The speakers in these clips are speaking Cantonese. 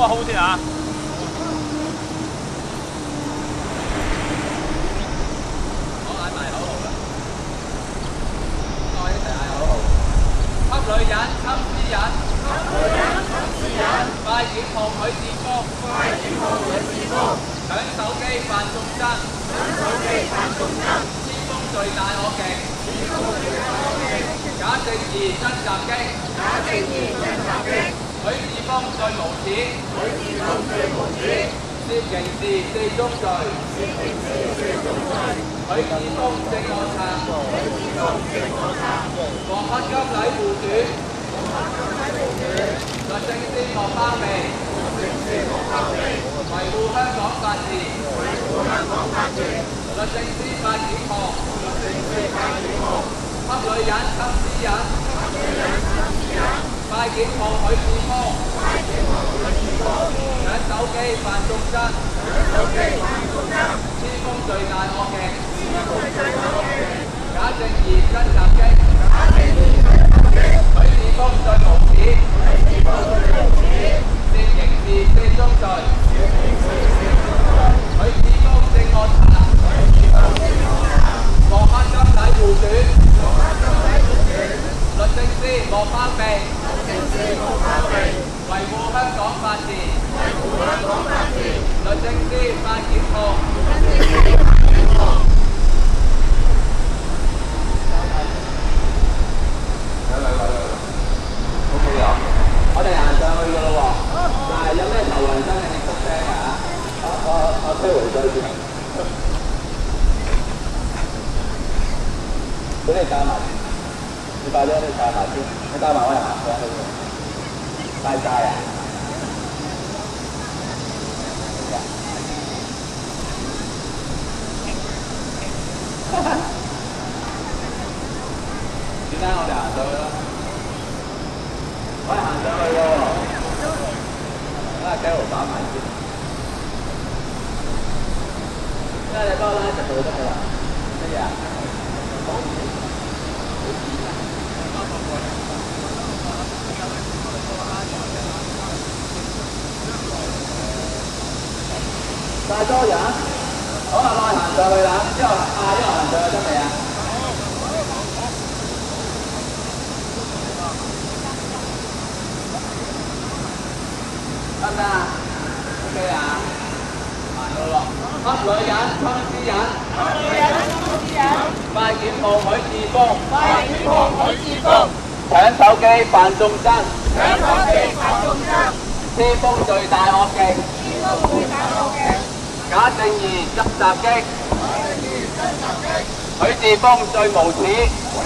啊，好先啊！ 我嗌埋口號啦，我一齊嗌口號。給女人給私隱，快檢控許智峰，搶手機犯眾憎，千峰罪大惡極，假正義真襲擊，許智峰最無恥，涉刑事四宗罪，許智峰正我賊，獲黑金禮護短，律政司莫包庇，維護香港法治，律政司法檢控，給女人給私隱，快檢控許智峰，搶手機犯眾憎，千峰罪大惡極，假正義真襲擊，許智峰最無恥，涉刑事四宗罪，許智峰正我賊，獲黑金禮護短，律政司莫包庇，維護香港法治，律政司法檢控。OK 啊，我哋行上去噶咯喎，但係有咩頭暈真係出聲啊！我推回再先，俾你帶埋，你快啲你帶埋先，你帶埋我哋行上去喎，帶晒啊！點解我哋行上去咯？我哋行上去喎，等阿 Carol 打埋先。因為你幫我拉直佢得㗎啦。乜嘢啊？太多人，好啦，我哋行上去啦。之後呢個行上去得未啊？得唔得啊 ？OK 啊，行到咯。給女人給私隱，快檢控許智峰，搶手機犯眾憎，千峰罪大惡極，假正義真襲擊，許智峰最無恥，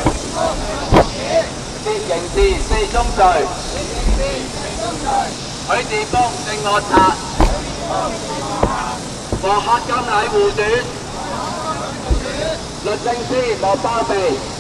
涉刑事四宗罪。許智峰正我賊，獲黑金禮護短，律政司莫包庇。